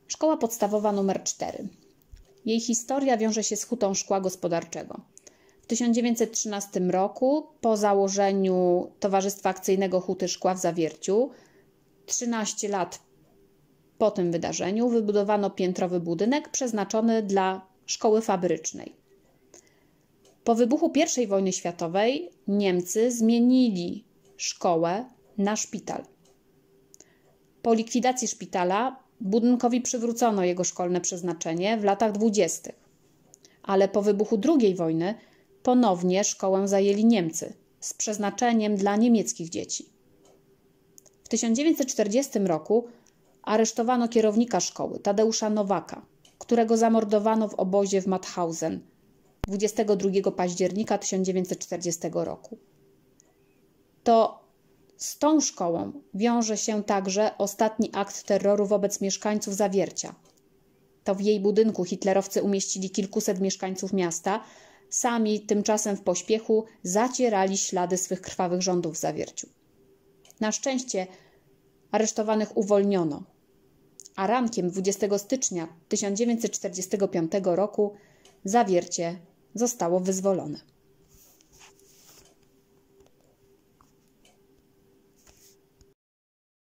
Szkoła podstawowa nr 4. Jej historia wiąże się z hutą szkła gospodarczego. W 1913 roku, po założeniu Towarzystwa Akcyjnego Huty Szkła w Zawierciu, 13 lat po tym wydarzeniu, wybudowano piętrowy budynek przeznaczony dla szkoły fabrycznej. Po wybuchu I wojny światowej Niemcy zmienili szkołę na szpital. Po likwidacji szpitala budynkowi przywrócono jego szkolne przeznaczenie w latach 20., ale po wybuchu II wojny ponownie szkołę zajęli Niemcy z przeznaczeniem dla niemieckich dzieci. W 1940 roku aresztowano kierownika szkoły, Tadeusza Nowaka, którego zamordowano w obozie w Mauthausen 22 października 1940 roku. To z tą szkołą wiąże się także ostatni akt terroru wobec mieszkańców Zawiercia. To w jej budynku hitlerowcy umieścili kilkuset mieszkańców miasta, sami tymczasem w pośpiechu zacierali ślady swych krwawych rządów w Zawierciu. Na szczęście aresztowanych uwolniono, a rankiem 20 stycznia 1945 roku Zawiercie zostało wyzwolone.